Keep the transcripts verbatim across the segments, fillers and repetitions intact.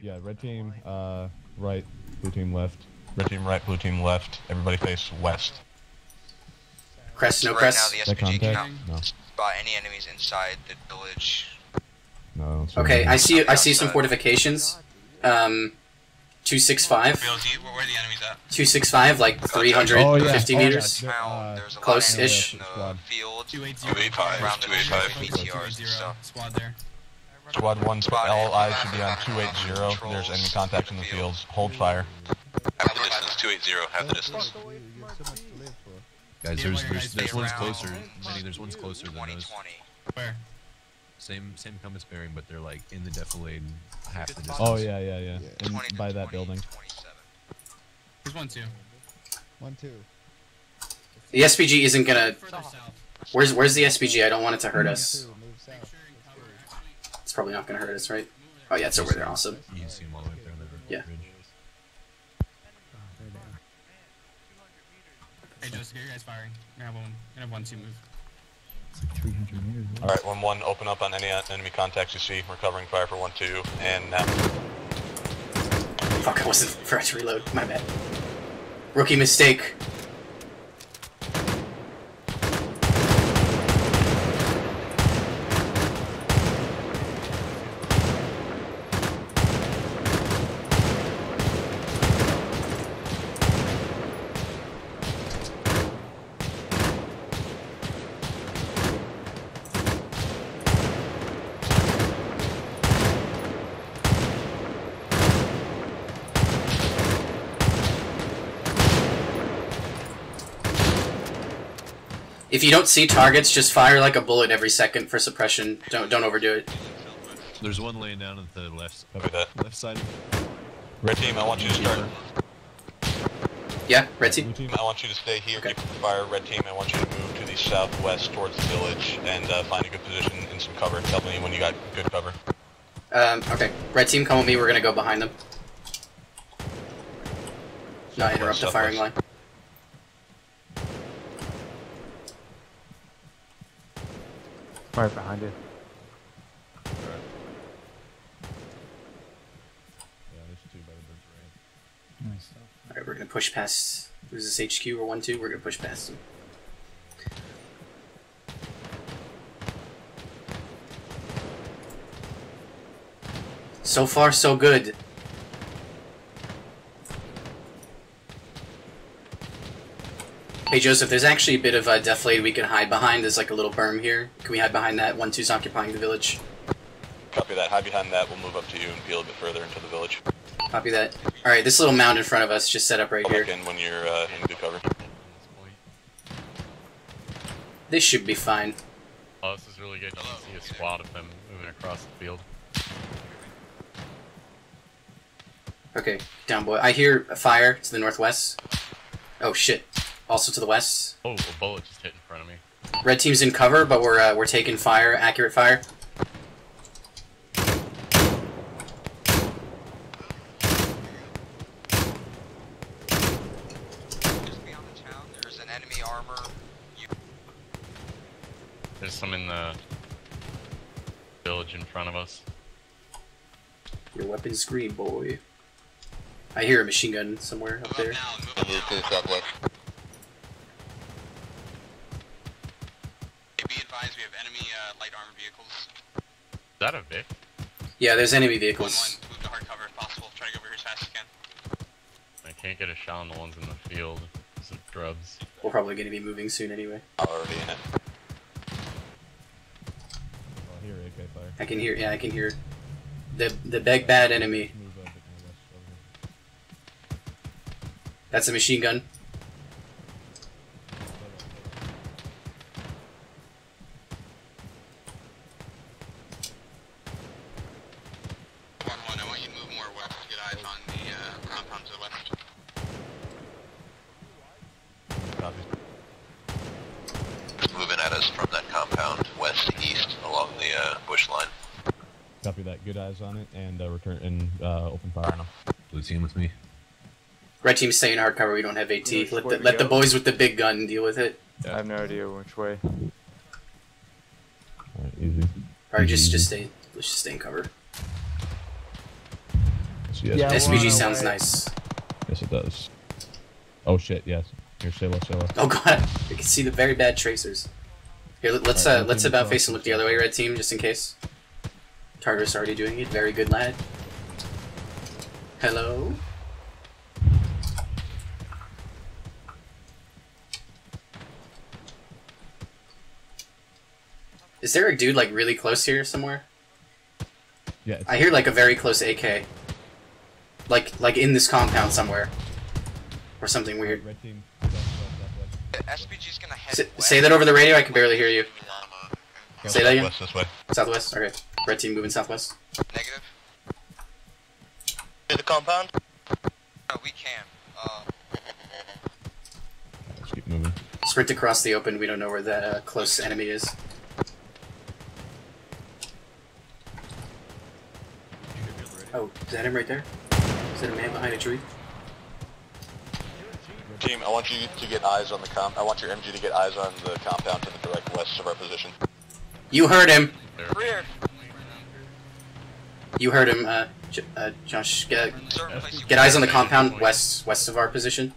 Yeah, red team, uh, right, blue team left. Red team right, blue team left. Everybody face west. Crest, no right crest. now the S P G cannot No. spot any enemies inside the village. No, I don't see Okay, anything. I see. I see some fortifications. Um, two six five. Where are the enemies at? Two six five, like three hundred Oh, yeah. fifty Oh, yeah. meters. There- uh, There's a lot close-ish. of enemies in the field. two eight two eighty-five, around the two eighty-five. B T Rs and stuff. Squad there. Squad one, L I should be on two eighty. There's enemy contact in the fields. Hold fire. Half the distance, two eighty, half the distance. Guys, Yeah, there's where there's guys there's stay ones around. closer. Many there's ones closer than twenty those. twenty. Where? Same same compass bearing, but they're like in the defilade half the distance. Oh, yeah, yeah, yeah. In, twenty to by that twenty, building. twenty-seven. There's one, two. One, two. The S P G isn't gonna. Further south. Where's Where's the S P G? I don't want it to hurt us. Two, move south. Make sure and cover. It's probably not gonna hurt us, right? Oh yeah, it's over there also. You can see them all the way up there on the Yeah. bridge. Hey, Joseph, get your guys firing. We're gonna have one. We're gonna have one, two move. three hundred meters. Alright, one one, open up on any enemy contacts you see. We're covering fire for one two, and now. Fuck, I wasn't forgot to reload. My bad. Rookie mistake. If you don't see targets, just fire like a bullet every second for suppression. Don't don't overdo it. There's one laying down at the left Copy that. left side. Red team, I want you to start. Yeah, red team. Blue team, I want you to stay here, Okay. keep the fire. Red team, I want you to move to the southwest towards the village and uh, find a good position in some cover. Tell me when you got good cover. Um, okay. Red team, come with me. We're gonna go behind them. Not interrupt the firing line. Right behind you. yeah, there's two by the bridge, right? Nice stuff. Alright, we're gonna push past. Who's this H Q or one two? We're gonna push past them. So far, so good. Hey Joseph, there's actually a bit of a defilade we can hide behind. There's like a little berm here. Can we hide behind that? one two's occupying the village. Copy that. Hide behind that. We'll move up to you and peel a bit further into the village. Copy that. Alright, this little mound in front of us just set up right Come here. back in when you're uh, in good cover. This should be fine. Oh, this is really good. You can see a squad of them moving across the field. Okay, down boy. I hear a fire to the northwest. Oh shit. Also to the west. Oh, a bullet just hit in front of me. Red team's in cover, but we're uh, we're taking fire, accurate fire. Just beyond the town, there's an enemy armor. You There's some in the village in front of us. Your weapon's green, boy. I hear a machine gun somewhere up there. Move to the southwest. Be advised, we have enemy uh, light armored vehicles. Is that a Vic? Yeah, there's enemy One vehicles. one, move to hard cover if possible. Try to get over here as fast as you can. I can't get a shot on the ones in the field. Some grubs. We're probably going to be moving soon anyway. Already in it. Oh, here, A K fire. I can hear. Yeah, I can hear. The the big bad enemy. Move a bit more west over here. That's a machine gun. One one, I want you to move more west to get eyes on the uh, compound to the west. Copy. Moving at us from that compound, west to east, along the uh, bush line. Copy that. Good eyes on it, and uh, return and uh, open fire on them. Blue team with me. Red team, stay in hard cover. We don't have AT. Which Let way the to let the go? boys with the big gun deal with it. I have no idea which way. Alright, easy. Alright, just Easy, just easy. stay. Let's just stay in cover. the Yeah, S P G. S P G we're on our sounds way. nice. Yes, it does. Oh shit, yes. Here, say less, say less. Oh god, I can see the very bad tracers. Here, let- let's Alright, uh, one let's team about across face and look the other way, red team, just in case. Tartarus already doing it. Very good, lad. Hello. Is there a dude like really close here somewhere? Yeah, it's I hear like a very close A K. Like like in this compound somewhere. Or something weird. Red team. south, south, southwest. S P G's gonna head Say, west. say that over the radio, I can barely hear you. Say that again? West this way. Southwest? Okay. Red team moving southwest. Negative. To the compound? No, we can. Uh, Let's keep moving. Sprint across the open, we don't know where that uh, close enemy is. Oh, is that him right there? Is that a man behind a tree? Team, I want you to get eyes on the comp. I want your M G to get eyes on the compound to the direct west of our position. You heard him! rear. You heard him, uh, J uh Josh. Get, Certain place you get eyes on the compound west west of our position.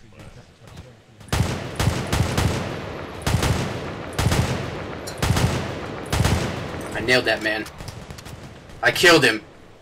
I nailed that man. I killed him.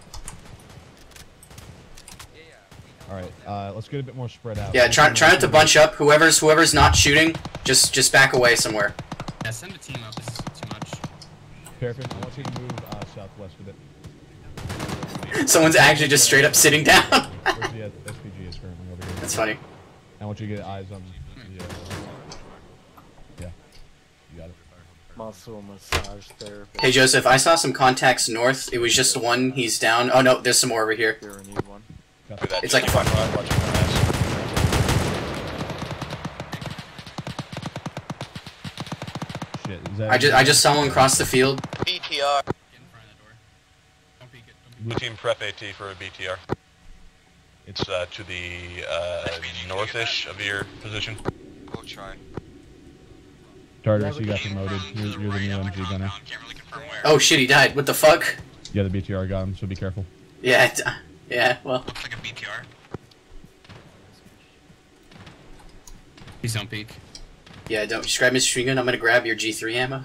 Alright, uh, let's get a bit more spread out. Yeah, try try not to bunch up. Whoever's whoever's not shooting, just just back away somewhere. Yeah, send a team up. This is too much. Paraffin, I want you to move uh, southwest with it. Someone's actually just straight up sitting down. Where's the uh, S P G is currently over here. That's funny. I want you to get eyes on the... Uh, yeah, you got it. Muscle massage therapy. Hey Joseph, I saw some contacts north. It was just one. He's down. Oh no, there's some more over here. Here, we need one. Copy. It's like fuck. Watching your ass. Shit, is that... I just I just saw one cross the field. B T R. Get in front of that door. Don't peek it. Don't peek Blue team prep AT for a B T R. It's uh, to the uh, northish of your position. We'll try. Tartarus, you got promoted. You're, you're the new M G gunner. Can't really confirm where. Oh shit, he died. What the fuck? Yeah, the B T R got him, so be careful. Yeah, it- yeah. Well, Looks like a B T R. Please don't peek. yeah. Don't just grab Mister String Gun. I'm gonna grab your G three ammo.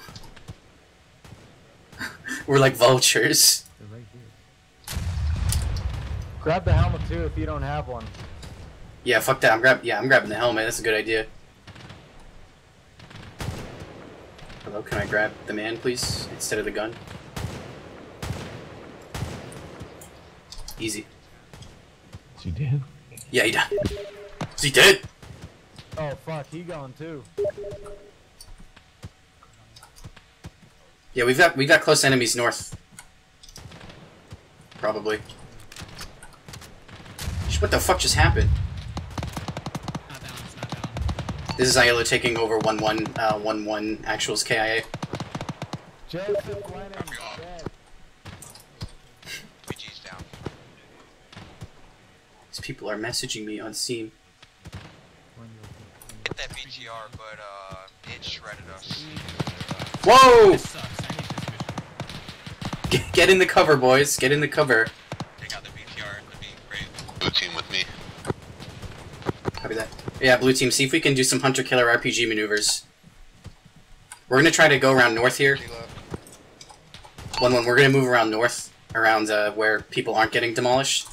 We're like vultures. They're right here. Grab the helmet too if you don't have one. Yeah, fuck that. I'm grab. Yeah, I'm grabbing the helmet. That's a good idea. Hello, can I grab the man, please, instead of the gun? Easy. Is he dead? Yeah, he died. Is he dead? Oh fuck, he gone too. Yeah, we've got we got close enemies north. Probably. What the fuck just happened? Not down. It's not down. This is Aiello taking over one one uh one one actuals K I A. Joseph Lennon dead. B G's down. These people are messaging me on Steam. Hit that B T R, but uh, it shredded us. Whoa! This sucks. I hate this mission. Get, get in the cover, boys. Get in the cover. Take out the B T R. That'd be great. Blue team with me. Copy that. Yeah, blue team. See if we can do some hunter killer R P G maneuvers. We're gonna try to go around north here. One one. We're gonna move around north, around uh, where people aren't getting demolished.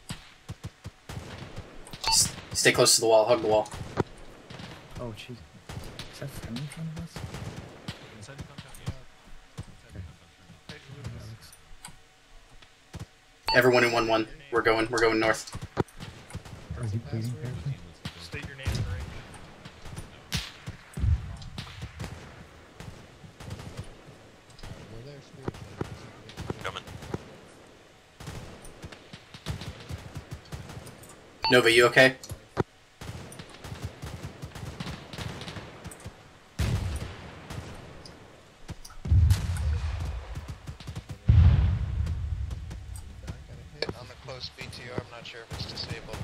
S stay close to the wall. Hug the wall. Oh, jeez. Is that friendly in front of us? Inside the compound, yeah. Inside the compound. Everyone in one one. We're going. We're going north. Is he pleading Paraffin? State your name and rank. Coming. Nova, you okay? On the close B T R, I'm not sure if it's disabled.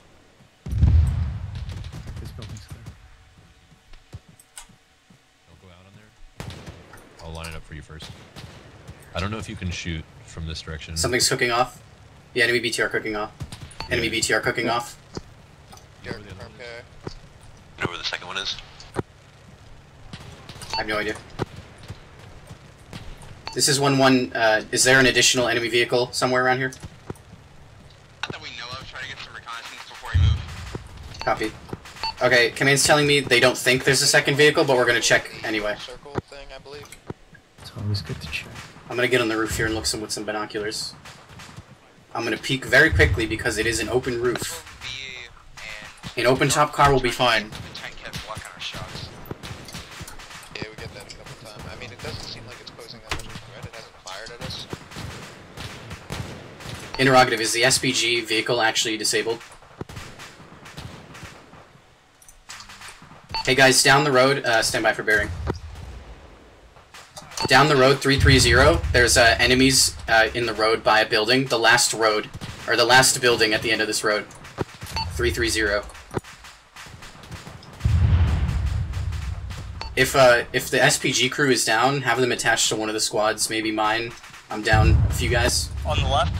This building's clear. Don't go for you first. I don't know if you can shoot from this direction. Something's cooking off. Yeah, enemy B T R cooking off. Enemy Yeah. B T R cooking off. You're confirmed. You know where the second one is? I have no idea. This is one one. Uh, is there an additional enemy vehicle somewhere around here? Not that we know of. Try to get some reconnaissance before you move. Copy. Okay, command's telling me they don't think there's a second vehicle, but we're gonna check anyway. Circle thing, I believe. It's always good to check. I'm gonna get on the roof here and look some with some binoculars. I'm gonna peek very quickly because it is an open roof. An open top car will be fine. The tank kept blocking our shots. Yeah, we get that a couple times. I mean, it doesn't seem like it's posing that much of a threat. It hasn't fired at us. Interrogative, is the S P G vehicle actually disabled? Hey guys, down the road, uh, stand by for bearing. Down the road, three three zero, there's uh, enemies uh, in the road by a building. The last road, or the last building at the end of this road. three three zero. If, uh, if the S P G crew is down, have them attached to one of the squads, maybe mine. I'm down a few guys. On the left.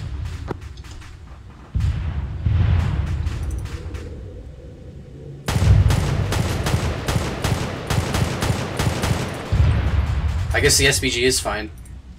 I guess the S P G is fine.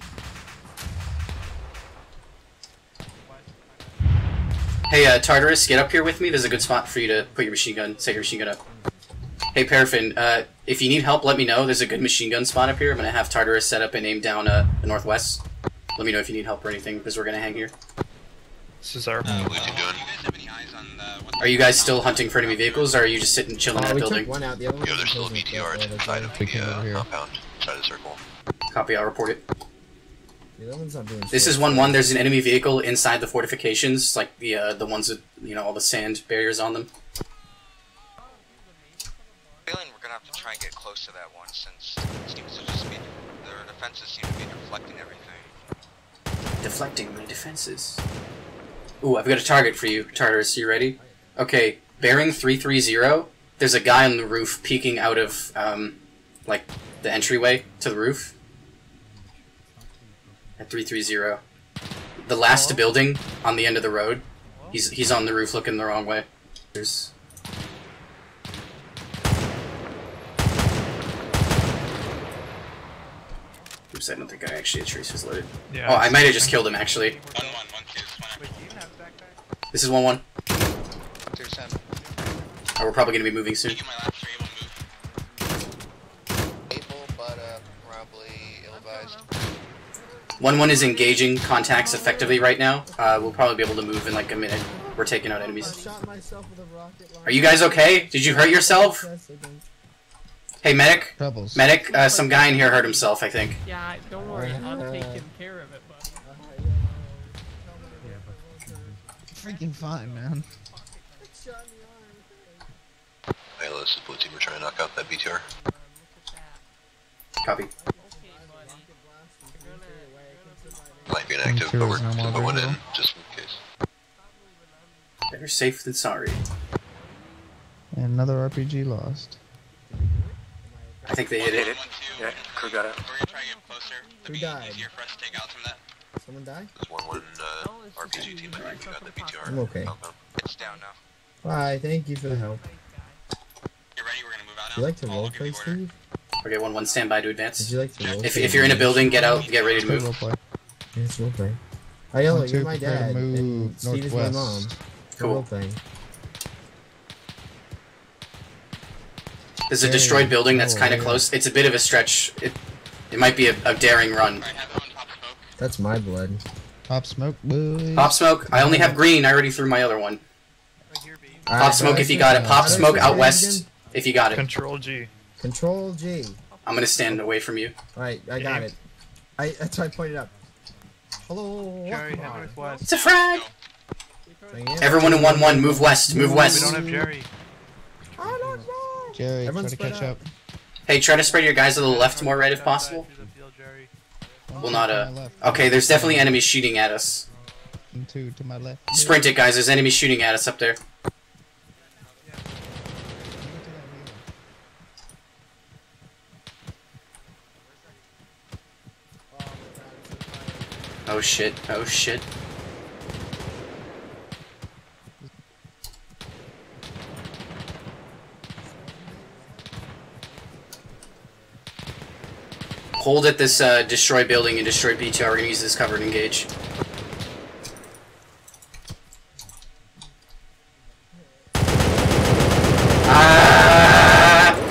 Hey, uh, Tartarus, get up here with me. There's a good spot for you to put your machine gun, set your machine gun up. Hey, Paraffin, uh, if you need help, let me know. There's a good machine gun spot up here. I'm gonna have Tartarus set up and aim down, uh, the northwest. Let me know if you need help or anything, because we're gonna hang here. This is our. Uh, what you doing? Do you guys have any eyes on the? What Are you guys still hunting for enemy vehicles, or are you just sitting chilling in Oh, that we building? took one out. The other one. Yo, there's still a B T R inside of the uh, compound, inside the circle. Copy, I'll report it. The other one's not doing This shit. is one one. There's an enemy vehicle inside the fortifications, like the uh, the ones with, you know, all the sand barriers on them. Feeling we're gonna have to try and get close to that one since it seems to just be their defenses seem to be deflecting everything. Deflecting my defenses. Ooh, I've got a target for you, Tartarus. You ready? Okay, bearing three three zero. There's a guy on the roof peeking out of, um, like, the entryway to the roof. At three three zero. The last building on the end of the road. He's he's on the roof looking the wrong way. There's... Oops, I don't think I actually had traces loaded. Yeah, Oh, I might have just killed him, actually. One one one two. One This is one one. Two seven. Oh, we're probably going to be moving soon. Get my laps. Are you able to move? Able, but uh, probably ill-advised. one one is engaging contacts effectively right now. Uh, we'll probably be able to move in like a minute. We're taking out enemies. shot myself with a rocket launcher. Are you guys okay? Did you hurt yourself? Hey, medic. Troubles. Medic, uh, some guy in here hurt himself, I think. Yeah, don't worry, I'm taking care of it, buddy. Freaking fine, man. Hey, hello, this is Blue Team. We're trying to knock out that B T R. Copy. Might be inactive, but we're gonna put one in, just in case. Better safe than sorry. And another R P G lost. I think they hit it. Yeah, crew got it. We're gonna try to get closer. Who It'd be died? easier for us to take out some of that. Someone died? There's one one uh, R P G team. I think we got the B T R. I'm okay. compound. It's down now. Bye, thank you for the help. You ready? We're gonna move out now. Would you like to I'll give roleplay, you order. Steve? Okay, one one, stand by to Would advance. you like to roleplay? If, if you're in a building, get out, get ready to move. Roleplay. Yes, roleplay. Ayala, One, two, you're my prepare to dad, move and Steve is my mom. northwest. For Cool. roleplaying. There's a Hey, destroyed building that's oh, kind of yeah. close. It's a bit of a stretch. It, it might be a, a daring run. Alright, have that one pop smoke. That's my blood. Pop smoke, boys. Pop smoke. I only have green. I already threw my other one. Pop Alright, smoke so if you I got it. said- Pop how do I smoke say out it west again? if you got it. Control G. Control G. I'm gonna stand away from you. Alright, I got it. I that's why I pointed up. Hello. Jerry, come head on. northwest. It's a frag! Bring it. Everyone in one one, move west, move We west. don't have Jerry. I don't know. Jerry, Everyone try to spread catch out. up. Hey, try to spread your guys to the left more right if possible. Well, not uh. Okay, there's definitely enemies shooting at us. And two to my left. Sprint it, guys. There's enemies shooting at us up there. Oh shit, oh shit. Hold at this uh, destroy building and destroy B T R. We're gonna use this cover and engage. Ah!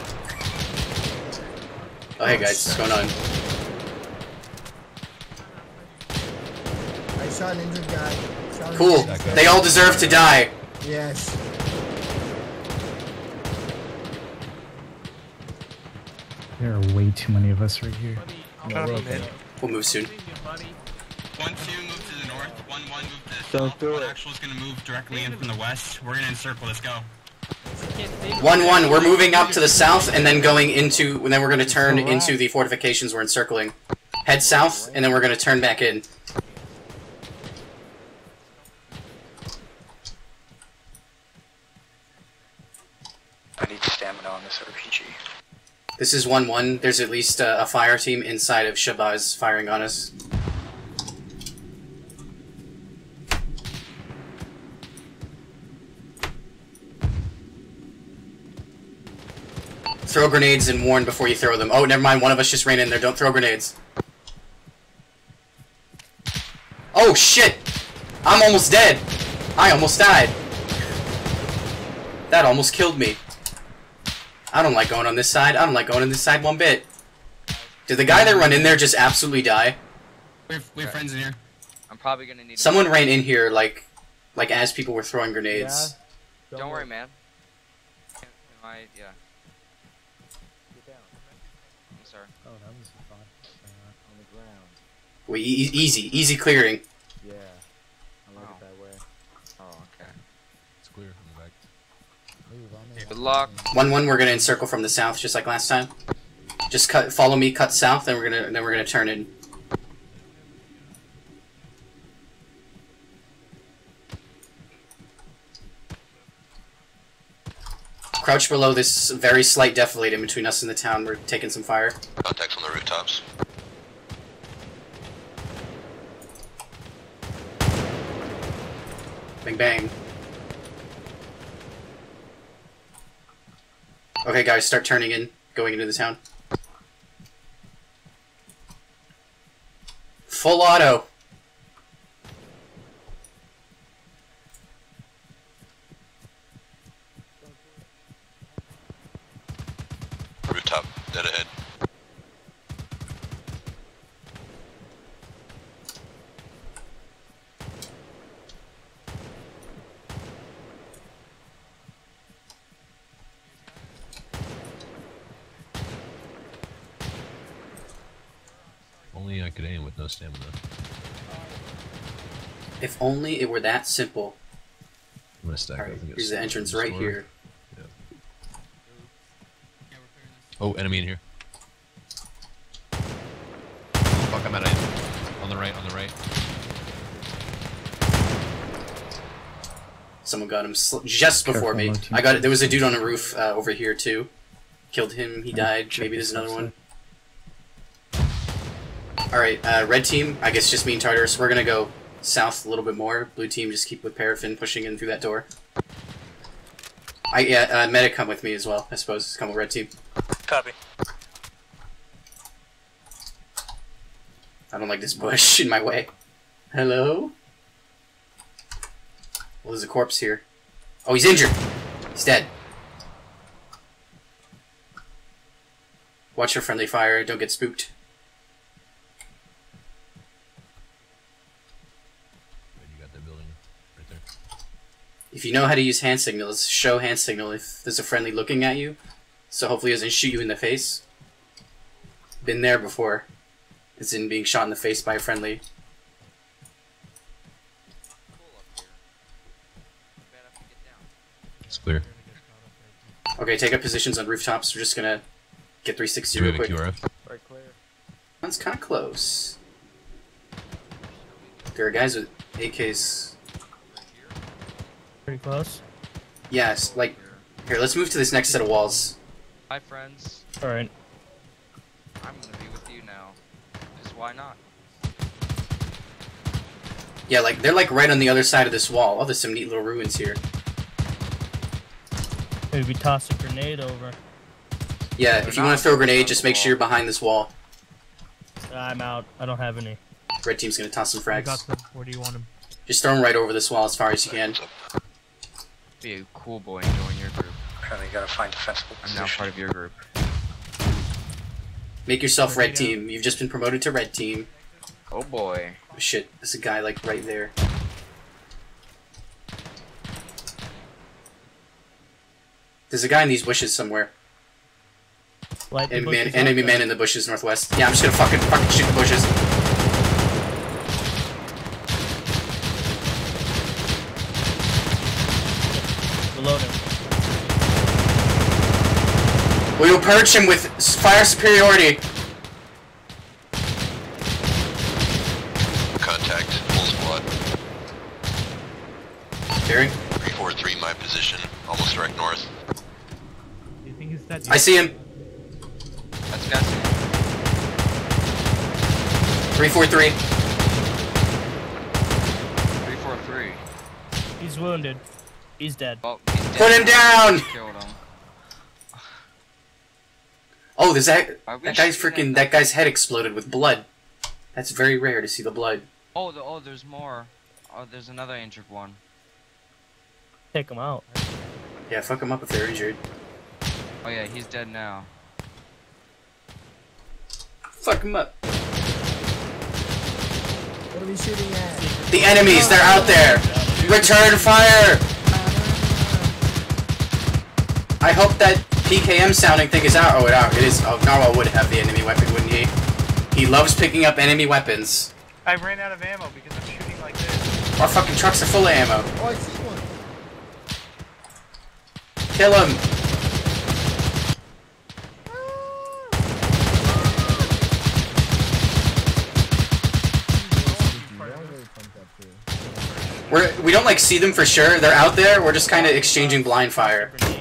Oh hey guys, what's going on? I shot an injured guy. Shot an Cool. injured guy. They all deserve to die. Yes. There are way too many of us right here. No, we're okay. We'll move soon. One two move to the north. One one move to the Don't south. do One it. actual is gonna move directly in from the west. We're gonna encircle. Let's go. One one. We're moving up to the south and then going into. And then we're gonna turn into the fortifications we're encircling. Head south and then we're gonna turn back in. I need stamina on this R P G. This is one one. There's at least uh, a fire team inside of Shabazz firing on us. Throw grenades and warn before you throw them. Oh, never mind. One of us just ran in there. Don't throw grenades. Oh, shit! I'm almost dead. I almost died. That almost killed me. I don't like going on this side. I don't like going on this side one bit. Did the guy that run in there just absolutely die? We have, we have friends in here. I'm probably gonna need. Someone ran in here like, like as people were throwing grenades. Don't, Don't worry, man. Am I? Yeah. Get down. I'm sorry. Oh, that was fun. Uh, on the ground. Wait, e easy, easy clearing. Yeah. I like Oh. it that way. Oh, okay. It's clear from the back. Move on me. Good luck. One one, we're gonna encircle from the south, just like last time. Just cut, follow me, cut south, then we're gonna, then we're gonna turn in. Crouch below this very slight defilade in between us and the town. We're taking some fire. Contacts on the rooftops. Bang bang. Okay, guys, start turning in, going into the town. Full auto. Rooftop, dead ahead. Only I could aim with no stamina. If only it were that simple. I'm gonna stack Alright, up and get here's the some entrance from the right store. here. Yeah. Yeah, we're clearing this. Oh, enemy in here. Oh, fuck, I'm out of aim. On the right, on the right. Someone got him sl just before Careful, me. Martin. I got it. There was a dude on a roof uh, over here too. Killed him. He died. Maybe there's another one. All right, uh, red team. I guess just me and Tartarus. We're gonna go south a little bit more. Blue team, just keep with Paraffin pushing in through that door. I yeah, uh, medic, come with me as well. I suppose come with red team. Copy. I don't like this bush in my way. Hello? Well, there's a corpse here. Oh, he's injured. He's dead. Watch your friendly fire. Don't get spooked. You got that building right there. If you know how to use hand signals, show hand signal if there's a friendly looking at you. So hopefully it doesn't shoot you in the face. Been there before. It's in being shot in the face by a friendly. Cool up here. Bad enough to get down. It's clear. Okay, take up positions on rooftops. We're just gonna get three sixty Do we real have a quick. Q R F? Right clear. One's kind of close. There are guys with A Ks. Pretty close. Yes, like... Here, let's move to this next set of walls. Hi, friends. Alright. I'm gonna be with you now. Because why not? Yeah, like they're like right on the other side of this wall. Oh, there's some neat little ruins here. Maybe we toss a grenade over. Yeah, if you want to throw a grenade, just make sure you're behind this wall. I'm out. I don't have any. Red team's gonna toss some I got frags. them. Where do you want them? Just throw them right over this wall as far as you can. Be a cool boy and join your group. Apparently you gotta find defensible I'm now part of your group. Make yourself red team. You've just been promoted to red team. Oh boy. Oh, shit, there's a guy like right there. There's a guy in these bushes somewhere. Light the And man, bushes enemy up, man then. in the bushes northwest. Yeah, I'm just gonna fucking fucking shoot the bushes. Reload him. We will purge him with s- fire superiority. Contact, full squad. Hearing? three four three, my position, almost direct north. Do you think he's dead? I see him. That's gas. three four three. three four three. He's wounded. He's dead. Well, he's dead. Put him down! Killed him. Oh, there's that. I That wish guy's we had freaking. That guy's head exploded with blood. That's very rare to see the blood. Oh, the, oh, there's more. Oh, there's another injured one. Take him out. Yeah, fuck him up if they're injured. Oh yeah, he's dead now. Fuck him up. What are we shooting at? The enemies, they're out there. Return fire. I hope that P K M sounding thing is out. Oh, it out. It is. Oh, Narwhal would have the enemy weapon, wouldn't he? He loves picking up enemy weapons. I ran out of ammo because I'm shooting like this. Our fucking trucks are full of ammo. Oh, I see one. Kill him. We're, we don't like see them for sure. They're out there. We're just kind of exchanging blind fire. I'm a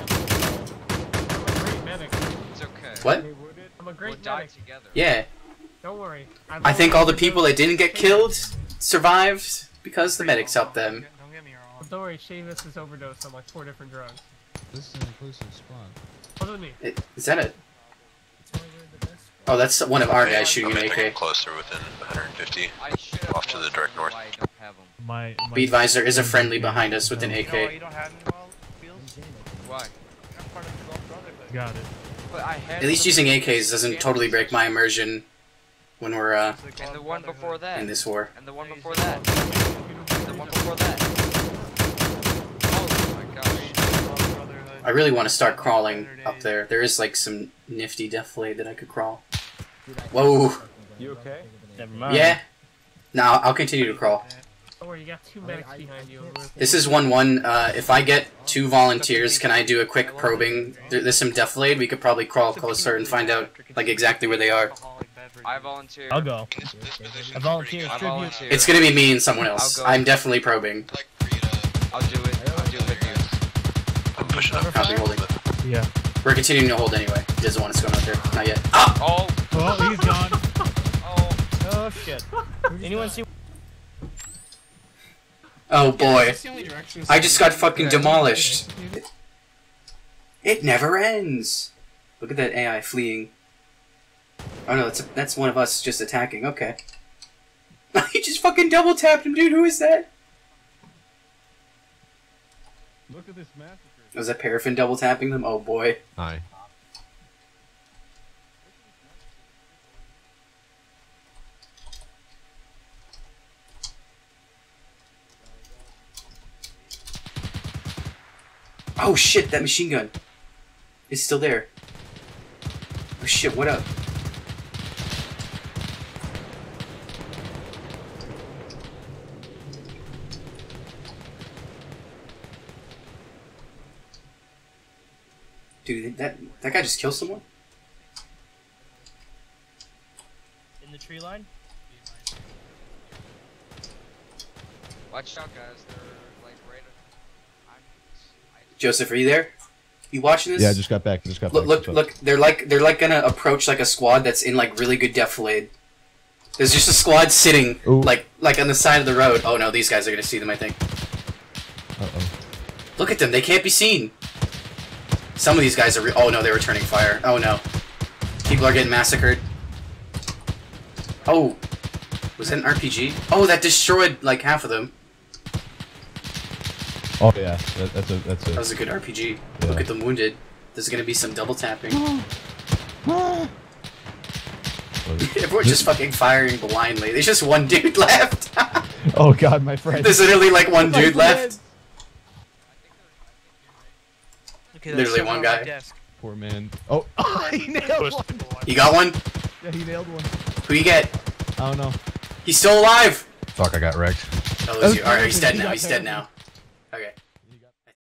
great medic. It's okay. What? I'm a great We'll die medic. together. Yeah. Don't worry. I've I think all the already people that didn't get killed- killed survived because the medics helped them. Don't get me wrong. Don't worry, Seamus is overdosed on like four different drugs. This is an inclusive spawn. Other than me. It- Is that it? Oh, that's one of our guys shooting I'm an A entering K. closer within one hundred fifty. I should have Off to the direct north. I don't have them. My, my Be advised, there is a friendly behind us with an A You know why K. you don't have any well wheels? Why? You're not part of the Gulf Brotherhood. Got it. But I had At least them using in A Ks doesn't totally break my immersion when we're uh, It's the And Gulf the one Brotherhood. before that. in this war. And the one before that. And the one before that. Oh my gosh. Gulf Brotherhood. I really want to start crawling up there. There is like some nifty deflate that I could crawl. Whoa. You okay? Never mind. Yeah. Now I'll continue to crawl. Don't worry, you got two medics behind you. This is one one. Uh, if I get two volunteers, can I do a quick probing? There, there's some deflate. We could probably crawl closer and find out like exactly where they are. Alcoholic beverage. I volunteer. I'll go. This, this position's I volunteer. pretty I good. volunteer. It's gonna be me and someone else. I'll go. I'm definitely probing. I'd like for you to- I'll do it. I'll do it with you. I'm pushing up. I'll be holding. Yeah. We're continuing to hold anyway. He doesn't want us going out there. Not yet. Ah! Oh! Oh, he's gone. Oh! Oh shit. Anyone see? Oh boy. That's the only direction. I just got fucking demolished. It never ends. Look at that A I fleeing. Oh no, that's that's one of us just attacking. Okay. He just fucking double tapped him, dude. Who is that? Look at this massacre. Was that Paraffin double tapping them? Oh boy. Hi. Oh shit, that machine gun is still there. Oh shit, what up? Dude, that that guy just killed someone? In the tree line? Watch out, guys. They're like right. I'm, I, Joseph, are you there? You watching this? Yeah, I just got back. I just got Look, back. look, so- look! They're like they're like gonna approach like a squad that's in like really good deflate. There's just a squad sitting, Ooh. like, like on the side of the road. Oh no, these guys are gonna see them, I think. Uh-oh. Look at them, they can't be seen. Some of these guys are re- oh no, they're returning fire. Oh no. People are getting massacred. Oh. Was that an R P G? Oh, that destroyed, like, half of them. Oh yeah, that, that's a that's a. That was a good R P G. Yeah. Look at them wounded. There's gonna be some double tapping. Everyone's just fucking firing blindly. There's just one dude left. Oh god, my friend. There's literally like one My dude friend. left. Okay, Literally one guy. Poor man. Oh, he nailed one. You got one? Yeah, he nailed one. Who you get? I don't know. He's still alive. Fuck, I got wrecked. That was you. Alright, he's dead now. He's dead now.